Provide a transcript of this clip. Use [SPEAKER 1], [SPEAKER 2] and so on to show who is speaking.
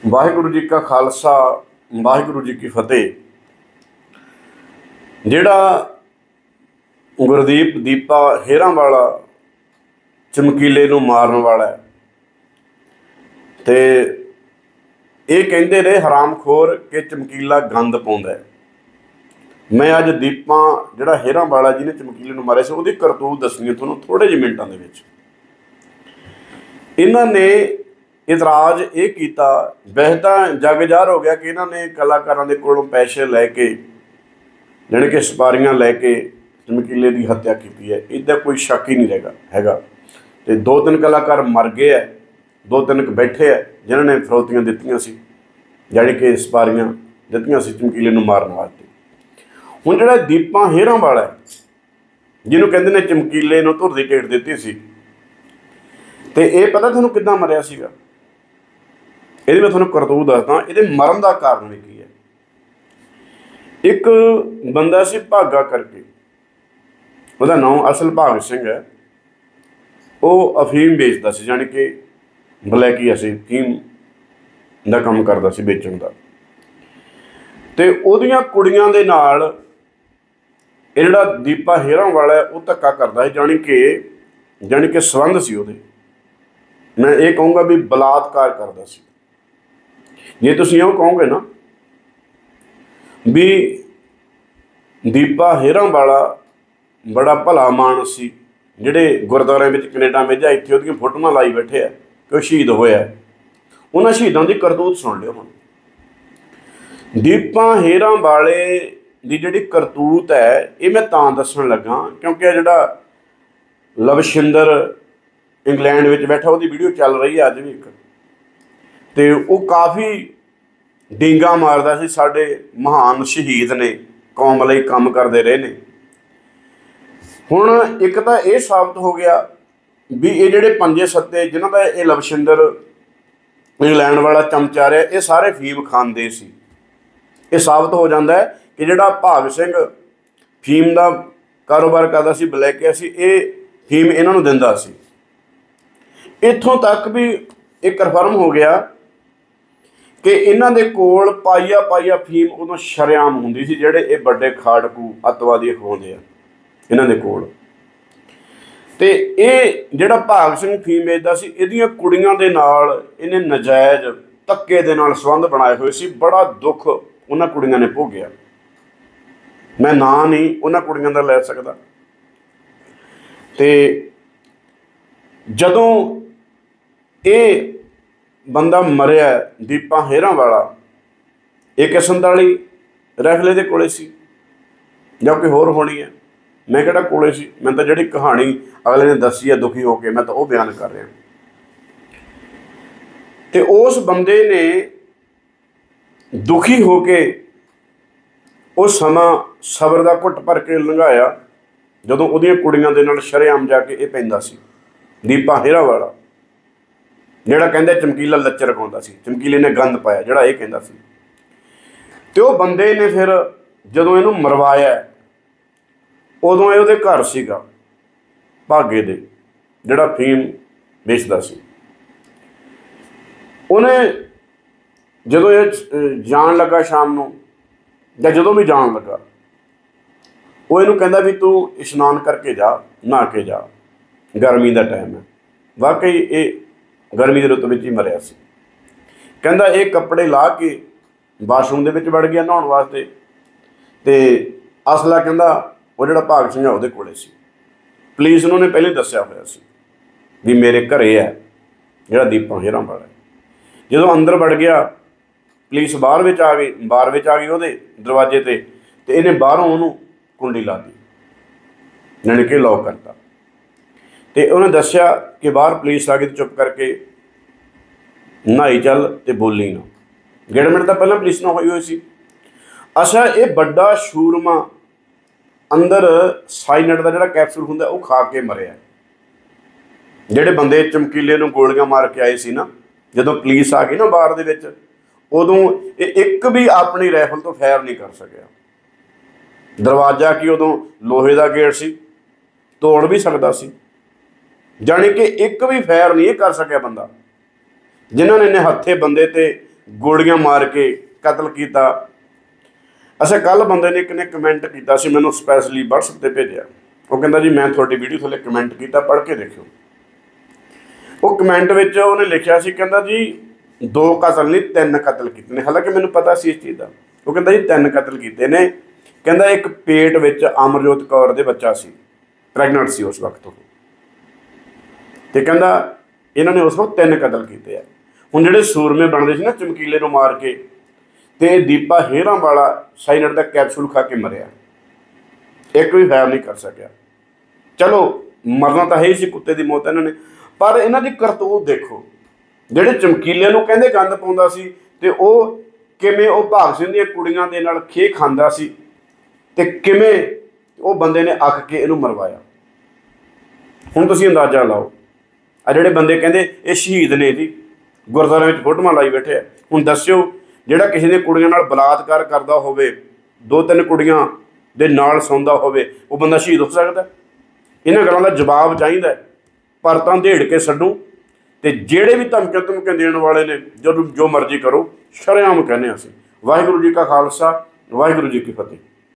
[SPEAKER 1] वाहिगुरू जी का खालसा वाहिगुरू जी की फतेह। जिहड़ा गुरदीप दीपा हेरां वाला चमकीले नूं मारन वाला है ते ये कहिंदे रहे हरामखोर के चमकीला गंद पाउंदा है। मैं अज दीपा जिहड़ा हेरां वाला जिहने चमकीले नूं मारिया सी उहदी करतूत दसनी है तुहानूं थोड़े ਜਿਹੇ मिनटां दे विच। इन्हां ने इतराज़ ये किया, वैसे तो जग ज़ाहिर हो गया कि इन्होंने कलाकारों के कोलों पैसे लैके जाने कि सपारियां लैके चमकीले की हत्या की है। इसका कोई शक ही नहीं रहेगा हैगा। तो 2-3 कलाकार मर गए है, 2-3 बैठे है जिन्होंने फिरौतियां दित्तियां सी, जानी कि सपारियां दित्तियां सी चमकीले नूं मारन वास्ते। हुण जिहड़ा दीपा हेरां वाला है जिन्हों कहते हैं चमकीले नूं धुर दी ढेट दित्ती सी, ते ये पता तुहानूं किद्दां मरिया सीगा? ये मैं तुहानूं करतूत दसदा। ये मरण का कारण भी की है। एक बंदा सी भागा करके, उसका नाम असल भाग सिंह है। वो अफीम बेचता सी, जानी कि बलैकी सी, अफीम का काम करता सी बेचण का। ते उहदियां कुड़ियां दे नाल ये जिहड़ा दीपा हेरां वाला है वो धक्का करता है, जानी कि संबंध सी उहदे। मैं ये कहूँगा भी बलात्कार करता सी। जे तुसीं इउं कहोगे ना भी दीपा हेरां वाला बड़ा भला मानस सी, जिहड़े गुरुद्वारे में कनेडा भेजा इत्थे उहदियां फोटोआं लाई बैठे है कि शहीद होया, उन्हां शहीदां दी करतूत सुण लिओ। हुण दीपा हेरां वाले दी जिहड़ी करतूत है ये मैं तां दस्सण लगा क्योंकि जिहड़ा लवशिंदर इंग्लैंड में बैठा उसकी वीडियो चल रही है अज भी एक, तो वो काफ़ी डींगा मारदा सी साडे महान शहीद ने, कौम लई काम करते रहे ने। हुण एक तो ये साबित हो गया भी ये जिहड़े पंजे सत्ते जिन्हां दा ये लवशिंदर इंग्लैंड वाला चमचा रहा ये सारे फीम खांदे सी। ये साबित हो जाता है कि जिहड़ा भाग सिंह फीम का कारोबार करदा सी, बलैकिया सी, ये फीम इन्हां नूं दिंदा सी। इत्थों तक भी एक कन्फर्म हो गया कि इन्हां दे कोल पाइया पाइया फीम उदों शरेआम हुंदी सी, जिहड़े ये बड़े खाड़कू अतवादी अखवाउंदे आ इन्हां दे कोल। ते ये जिहड़ा भाग सिंह फीम बेचदा सी इहदियां कुड़ियां दे नाल इहने नजायज़ धक्के दे नाल संबंध बनाए हुए सी। बड़ा दुख उन्हां कुड़ियां ने भोगिया। मैं नां नहीं उन्हां कुड़ियां दा लै सकदा। ते जदों ये बंदा मरिया दीपा हेरां वाला, AK-47 राइफल दे कोले सी जां कोई होर होनी है, मैं किहड़ा कोले सी। मैं तो जिहड़ी कहानी अगले ने दसी है दुखी होके मैं तो वो बयान कर रहा। तो उस बंदे ने दुखी होके उस समा सबर का घुट भर के लंघाया जदों उहदियां कुड़ियां दे नाल शरेआम जाके ये पैंदा सी। दीपा हेरां वाला जिहड़ा कहंदे चमकीला लच्चर रखाउंदा सी, चमकीले ने गंद पाया जिहड़ा ये कहंदा सी। तो वो बंदे ने फिर जदों इहनूं मरवाया उदों ये उहदे घर सीगा भागे दे जिहड़ा फीम बेचदा सी। उहने जदों ये जान लगा शाम नूं जां जदों भी जान लगा वो इहनूं कहंदा भी तू इशनान करके जा, नहा के जा, गर्मी का टाइम है। वाकई ये गर्मी की रुत में ही मरिया सी। कहंदा ये कपड़े ला के बाथरूम दे विच वड़ गया नहाउण वास्ते, ते असला कहंदा वो जिहड़ा भाग सिंह उहदे कोले सी। पुलिस उन्होंने पहले दस्सिया होया सी भी मेरे घरे है जिहड़ा दीपा हेरां वाला। जदों अंदर वड़ गया पुलिस बाहर विच आ गई, बार विच आ गई उहदे दरवाजे ते इहने बाहरों उहनूं कुंडी ला दी, जाणी कि लॉक करता। तो उन्हें दस्सिया कि बाहर पुलिस आ गई तो चुप करके नहाई चल तो बोली ना। गिड़मिड़ तो पहले पुलिस नाल होई हुई सी। अच्छा ये बड़ा शूरमा अंदर साइनट का जिहड़ा कैप्सूल हुंदा वो खा के मरिया। जिहड़े बंदे चमकीले नूं गोलियां मार के आए सी ना, जदों पुलिस आ गई ना बार दे विच उदों एक भी अपनी राइफल तो फायर नहीं कर सकिया। दरवाजा की उदों लोहे का गेट सी, तोड़ भी सकदा सी, जानी कि एक भी फायर नहीं कर सकिया बंदा। जिन्होंने इन्हें हत्थे बंदे ते ਗੋਲੀਆਂ ਮਾਰ ਕੇ ਕਤਲ ਕੀਤਾ। ਅੱਛਾ, ਕੱਲ੍ਹ ਬੰਦੇ ਨੇ ਇੱਕ ਨੇ ਕਮੈਂਟ ਕੀਤਾ ਸੀ, ਮੈਨੂੰ ਸਪੈਸ਼ਲੀ WhatsApp 'ਤੇ ਭੇਜਿਆ। ਉਹ ਕਹਿੰਦਾ ਜੀ ਮੈਂ ਤੁਹਾਡੀ ਵੀਡੀਓ ਥੱਲੇ ਕਮੈਂਟ ਕੀਤਾ, ਪੜ੍ਹ ਕੇ ਦੇਖਿਓ। ਉਹ ਕਮੈਂਟ ਵਿੱਚ ਉਹਨੇ ਲਿਖਿਆ ਸੀ, ਕਹਿੰਦਾ ਜੀ 2 ਕਤਲ ਨਹੀਂ 3 ਕਤਲ ਕੀਤੇ ਨੇ। ਹਾਲਾਂਕਿ ਮੈਨੂੰ ਪਤਾ ਸੀ ਇਸ ਚੀਜ਼ ਦਾ। ਉਹ ਕਹਿੰਦਾ ਜੀ 3 ਕਤਲ ਕੀਤੇ ਨੇ। ਕਹਿੰਦਾ ਇੱਕ ਪੇਟ ਵਿੱਚ ਅਮਰਜੋਤ ਕੌਰ ਦੇ ਬੱਚਾ ਸੀ, ਪ੍ਰੈਗਨੈਂਟ ਸੀ ਉਸ ਵਕਤ ਉਹ, ਅਤੇ ਕਹਿੰਦਾ ਇਹਨਾਂ ਨੇ ਉਸ ਵਕਤ 3 ਕਤਲ ਕੀਤੇ ਆ। ਹੁਣ ਜਿਹੜੇ ਸੂਰਮੇ ਬਣਦੇ ਸੀ ਨਾ ਚਮਕੀਲੇ ਨੂੰ ਮਾਰ ਕੇ, ਅਤੇ ਦੀਪਾ ਹੇਅਰਾਂ ਵਾਲਾ ਸਾਈਨਟ ਦਾ ਕੈਪਸੂਲ ਖਾ ਕੇ ਮਰਿਆ, ਇੱਕ ਵੀ ਫਾਇਰ ਨਹੀਂ ਕਰ ਸਕਿਆ। ਚਲੋ ਮਰਨਾ ਤਾਂ ਹੈ ਹੀ ਸੀ, ਕੁੱਤੇ ਦੀ ਮੌਤ ਇਹਨਾਂ ਨੇ, ਪਰ ਇਹਨਾਂ ਦੀ ਕਰਤੂਤ ਦੇਖੋ। ਜਿਹੜੇ ਚਮਕੀਲੇ ਨੂੰ ਕਹਿੰਦੇ ਗੰਦ ਪਾਉਂਦਾ ਸੀ, ਅਤੇ ਉਹ ਕਿਵੇਂ ਉਹ ਭਾਗ ਸਿੰਘ ਦੀਆਂ ਕੁੜੀਆਂ ਦੇ ਨਾਲ ਖੇਹ ਖਾਂਦਾ ਸੀ, ਅਤੇ ਕਿਵੇਂ ਉਹ ਬੰਦੇ ਨੇ ਅੱਕ ਕੇ ਇਹਨੂੰ ਮਰਵਾਇਆ। ਹੁਣ ਤੁਸੀਂ ਅੰਦਾਜ਼ਾ ਲਾਓ, ਆ ਜਿਹੜੇ ਬੰਦੇ ਕਹਿੰਦੇ ਇਹ ਸ਼ਹੀਦ ਨੇ ਜੀ, ਗੁਰਦੁਆਰਿਆਂ ਵਿੱਚ ਫੋਟੋਆਂ ਲਾਈ ਬੈਠੇ ਆ। ਹੁਣ ਦੱਸਿਓ, ਜਿਹੜਾ ਕਿਸੇ ਦੀਆਂ ਕੁੜੀਆਂ ਨਾਲ ਬਲਾਤਕਾਰ ਕਰਦਾ ਹੋਵੇ, 2-3 ਕੁੜੀਆਂ ਦੇ ਨਾਲ ਸੌਂਦਾ ਹੋਵੇ, ਉਹ ਬੰਦਾ ਸ਼ਹੀਦ ਹੋ ਸਕਦਾ? ਇਹਨਾਂ ਗੱਲਾਂ ਦਾ ਜਵਾਬ ਚਾਹੀਦਾ। ਪਰ ਤਾਂ ਢੇੜ ਕੇ ਛੱਡੂ, ਅਤੇ ਜਿਹੜੇ ਵੀ ਧਮਕੀਆਂ ਦੇਣ ਵਾਲੇ ਨੇ ਜੋ ਮਰਜ਼ੀ ਕਰੋ, ਸ਼ਰੇਆਮ ਕਹਿੰਦੇ ਅਸੀਂ। ਵਾਹਿਗੁਰੂ ਜੀ ਕਾ ਖਾਲਸਾ, ਵਾਹਿਗੁਰੂ ਜੀ ਕੀ ਫਤਿਹ।